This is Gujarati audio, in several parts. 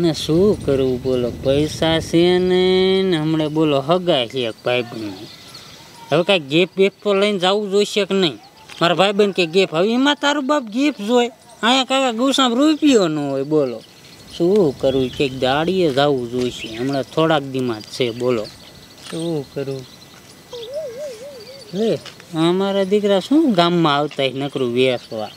ને શું કરવું બોલો, પૈસા છે ને હમણાં બોલો હગા છે એક ભાઈબંધ. હવે કાંઈ ગેપ બેપ તો લઈને જવું જોઈશે કે નહીં? મારા ભાઈબંધ કે ગેપ, હવે એમાં તારું બાપ ગેપ જોય, અહીંયા કાંઈ ગુસામ રૂપિયો ન હોય. બોલો શું કરવું, કંઈક દાડીએ જવું જોઈશે, હમણાં થોડાક દીમાં જ છે. બોલો શું કરવું? લે અમારા દીકરા શું ગામમાં આવતા નકરું વેસવા.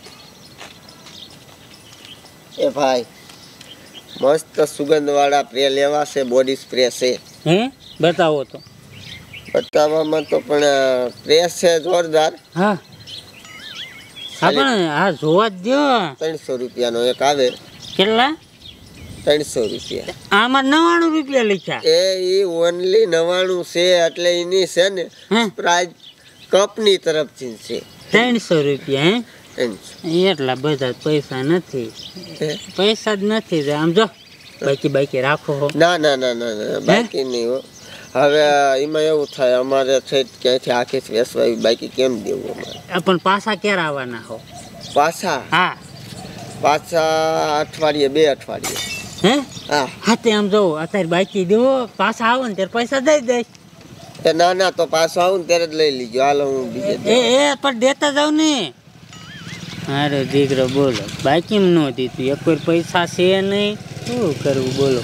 એ ભાઈ મસ્ત સુગંધ વાળા સ્પ્રે લેવા છે, બોડી સ્પ્રે છે. હે બતાવો તો. બતાવવામાં તો પણ પ્રેસ છે જોરદાર. હા હા પણ હા જોવા જ દો. 300 રૂપિયાનો એક આવે. કેટલા? 300 રૂપિયા. આમાં 99 રૂપિયા લખ્યા. એ ઓનલી 99 છે, એટલે એની છે ને પ્રાઇસ કંપની તરફથી છે. 300 રૂપિયા. હે 300. એટલા બધા પૈસા નથી, પૈસા જ નથી. આમ જો બાકી રાખો. ના ના ના ના ના બાકી નહીં હો. હવે એમાં એવું થાય, અમારે છે ક્યાંયથી આખી વેસવાય, બાકી કેમ દેવું અમારે? પણ પાછા ક્યારે આવવાના હો? પાછા? હા પાછા અઠવાડિયે 2 અઠવાડિયે. હે હા હા તે આમ જો અત્યારે બાકી દેવો, પાછા આવો ને ત્યારે પૈસા દઈ દઈશ. ના ના તો પાછો આવું ને ત્યારે જ લઈ લીજો. હાલો હું બીજે એ પણ દેતા જાવ ને. મારો દીકરો બોલો બાકી ન દીધું, એક કોઈ પૈસા છે નહીં, શું કરવું બોલો?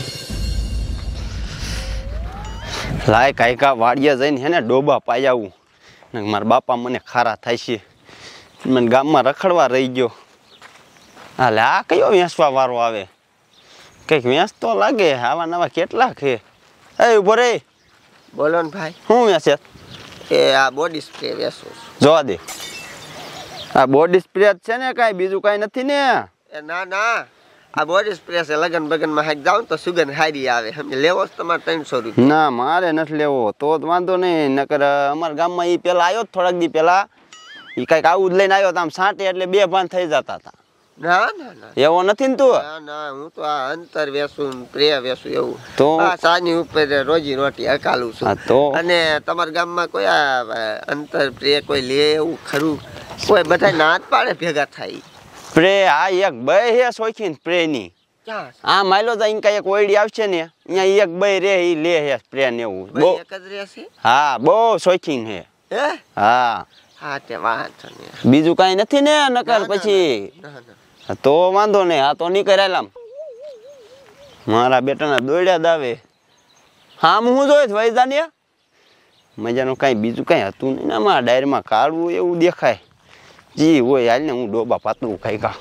લાય કાયકા વાડિયા જઈને હે ને ડોબા પાઈ આવું. મારા બાપા મને ખારા થાય છે, મને ગામમાં રખડવા રહી ગયો. હાલે આ કયો વેસવા વારો આવે? કંઈક વેસ તો લાગે, આવા નવા કેટલા છે. એ ઉભો રે. બોલો ને ભાઈ. શું વેસે? એ આ બોડી સ્પ્રે વેચું. જોવા દે, આ બોડી સ્પ્રે જ છે ને, કાંઈ બીજું કાંઈ નથી ને? એ ના ના આ બોડી સ્પ્રે છે, લગન બગનમાં હાક જાવ તો સુગંધ હારી આવે. સમજે લેવો તમારે 300 રૂપિયા. ના મારે નથી લેવો, તો વાંધો નહીં. નકર અમારા ગામમાં એ પેલા આવ્યો થોડાક દી પેલા, એ કાંઈક આવું જ લઈને આવ્યો તો આમ સાંટે એટલે 2 ભાન થઈ જતા હતા. ના ના ના એવો નથી ને તું? ના ના હું તો આ અંતર વેસું પ્રે વેસું એવું તો આ સાની ઉપર રોજી રોટી હકાલું છું. તો અને તમારા ગામમાં કોઈ આ અંતર પ્રે કોઈ લે એવું ખરું? કોઈ બધા નાત પાડે ભેગા થાય પ્રે? આ એક બે હે શોખીન પ્રે ની. ક્યાં? આ માયલો તો ઇનકા એક ઓયડી આવશે ને, અહીંયા એક બે રે ઈ લે હે સ્પ્રે ને એવું. બહુ એક જ રહેશે? હા બહુ શોખીન હે. હે હા હા તે વાંધો નહીં. બીજું કાંઈ નથી ને? નકર પછી ના ના તો વાંધો નહીં. આ તો નીકળેલામ મારા બેટાના દોડ્યા જ આવે. હા હું જોઈશ વૈજા ને મજાનું કાંઈ બીજું કાંઈ હતું નહીં ને આમાં ડાયરીમાં કાઢવું એવું દેખાય. જી હોય હાલ ને હું ડોબા પાતળું ખાઈ કા.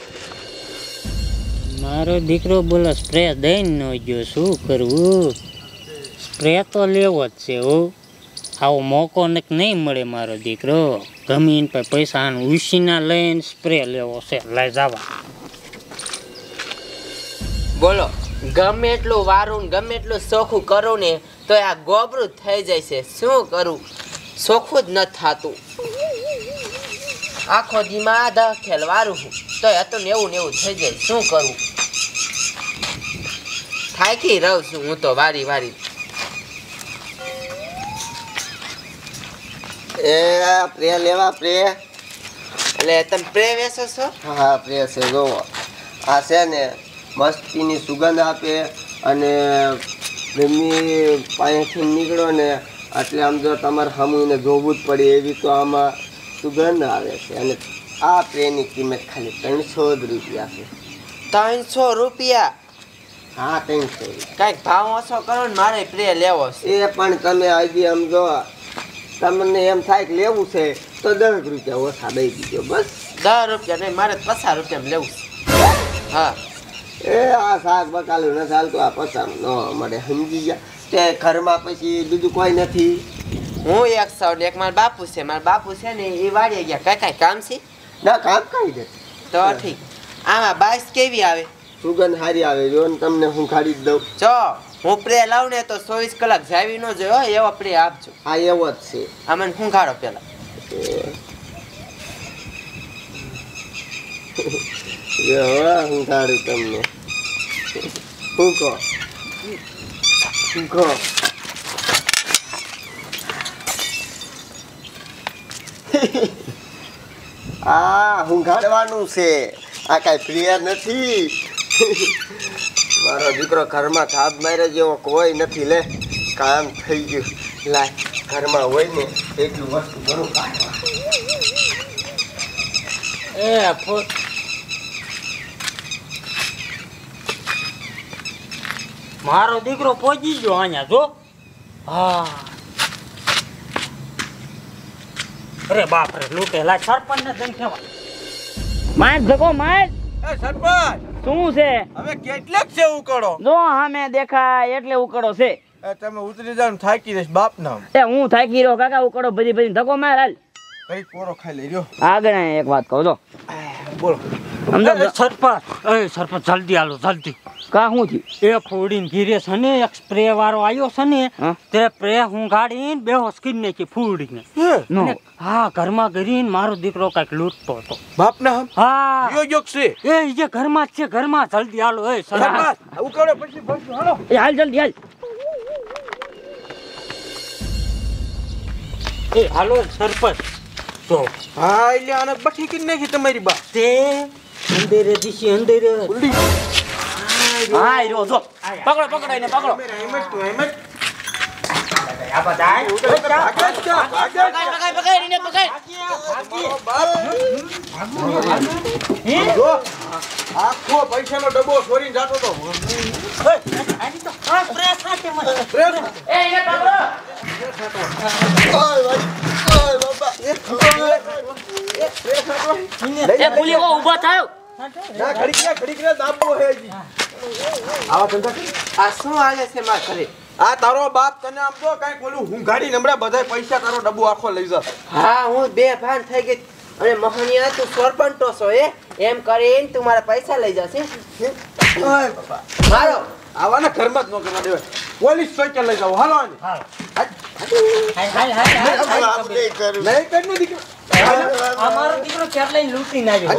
મારો દીકરો બોલો સ્પ્રે દઈને ન ગયો, શું કરવું? સ્પ્રે તો લેવો જ છે. હો આવો મોકો નહીં મળે. મારો દીકરો ગમીને પૈસા ઉછીના લઈને સ્પ્રે લેવો છે, લઈ જવા. બોલો ગમે એટલું વારું ગમે એટલું ચોખ્ખું કરું ને તો આ ગોબરું થઈ જાય છે. શું કરું, ચોખ્ખું જ નથી થતું. આખો દીમાં 10 ખેલ વારું છું તો હતું ને એવું થઈ જાય. શું કરું, થાકી રહું છું હું તો વારી વારી. એ પ્રે લેવા પ્રે. એટલે તમે પ્રે વેચો છો? હા પ્રે છે જોવો. આ છે ને મસ્તીની સુગંધ આપે, અને ગમી પાણીથી નીકળો ને એટલે આમ જો તમારે સામુને જોવું જ પડે એવી તો આમાં સુગંધ આવે છે. અને આ પ્રેની કિંમત ખાલી 300 રૂપિયા છે. 300 રૂપિયા? હા 300. કાંઈક ભાવ ઓછો કરો ને, મારે પ્રે લેવો છે. એ પણ તમે હજી આમ જો તમને એમ થાય કે લેવું છે તો 10 રૂપિયા ઓછા દઈ દીધો બસ. 10 રૂપિયા નહીં, મારે 50 રૂપિયામાં લેવું છે. હા એ આ શાક બકાલું ન ચાલતું, આ પસાર ન મળે. સમજી ગયા તે ઘરમાં પછી બીજું કોઈ નથી. હું એક સૌ ને એક મારા બાપુ છે. મારા બાપુ છે ને એ વાડીએ ગયા. કાંઈ કામ છે? ના કામ કઈ દે તો ઠીક. આમાં બાઈસ કેવી આવે? સુગંધ સારી આવે. જો ને તમને હું ખાડી જ દઉં. જો હું પ્રે લાવું ને તો 24 કલાક જાવી ન જોયો એવો પ્રે આપજો. હા એવો જ છે. આ મને હું ખાડો પેલા. હું ખાડું તમને. હું કહો આ હું ગાડવાનું છે, આ કાંઈ પ્રિય નથી. મારો મારો દીકરો ઘરમાં થાપ મારે જેવો કોઈ નથી લે કામ થઈ ગયું લાય ઘરમાં હોય ને એટલું વસ્તુ ઘણું કાઢવા એ ફૂટ મારો દીકરો પહોંચી ગયો અહીંયા જો હા અરે બાપ રે લૂટે લા સરપંચ ને જઈને કહેવા માર ધકો માર એ સરપંચ શું છે હવે કેટલાક છે ઉકળો જો સામે દેખાય એટલે ઉકળો છે એ તમે ઉતરી જાવ ને થાકી જઈશ બાપ નામ એ હું થાકી રહ્યો કાકા ઉકળો બધી બધી ધકો માર હાલ કઈ પોરો ખાઈ લઈ રહ્યો આગળ એક વાત કહું તો બોલો સમજો સરપંચ જલ્દી આલો જલ્દી કા શું થયું એ ફૂડીને ઘીરે છે ને એક સ્પ્રે વાળો આવ્યો છે ને હા? તે સ્પ્રે હું ગાડીને બેહોશ કરી નાખી ફૂડીને નો અને હા ઘરમાં ગરીને મારો દીકરો કઈક લૂંટતો હતો બાપ નામ હા યો યોગ છે એ જે ઘરમાં જ છે ઘરમાં જલ્દી આલો એ સરપંચ સરપંચ ઉકળો પછી બસ હાલો એ હાલ જલ્દી હાલ એ હાલો સરપંચ તો હા એટલે આને બઠી કરી નાખી તમારી બા તે અંધેરે દિશી અંધેરે હા રહ્યો જો પકડો પકડો એને પકડો એમ જ તું એમ જ આ બધા ભાગે પકડ એને પકડ જો આખો પૈસાનો ડબ્બો ચોરીને જાતો તો એ એને પકડો એ પુલી કો ઊભો થાવ ના ઘડીક રે દાબો હે જી આવા ધંધા કરી. આ શું હાલે છે માર ઘરે આ તારો બાપ તને આમ તો કાંઈક ઓલું હુંઘાડી નમડા બધાય પૈસા તારો ડબ્બો આખો લઈ જા હા હું બે ભાન થઈ ગઈ અને મોહનિયા તું સરપંટો છો એમ કરીને તું મારા પૈસા લઈ જશે ઓય બાપા મારો આવાના ઘરમાં જ ન કરવા દેવાય પોલીસ ચોકે લઈ જાવ હાલો આને નહીં કરનું દીકરો અમારો દીકરો ક્યારે લઈને લૂંટીને આવ્યો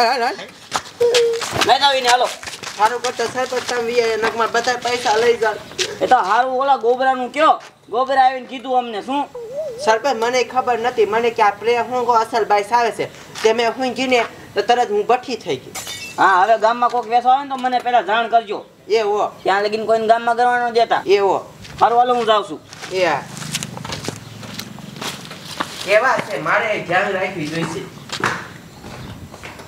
લઈ જાવ એને હાલો સારું કરતો સરપંચ તમે નકમાં બધા પૈસા લઈ જાવ એ તો હારું ઓલા ગોબરાનું કયો ગોબરા આવીને કીધું અમને શું સરપંચ મને ખબર નથી મને કે આ પ્રે હું અસલ બાઈસ આવે છે તે મેં હું ગીને તો તરત હું બઠી થઈ ગઈ હા હવે ગામમાં કોઈક વેસો આવે ને તો મને પહેલા જાણ કરજો એવો ત્યાં લગીને કોઈને ગામમાં કરવાનો દેતા એવો હારું હાલો હું જાઉં છું એ કેવા છે મારે ધ્યાન રાખવી જોઈશે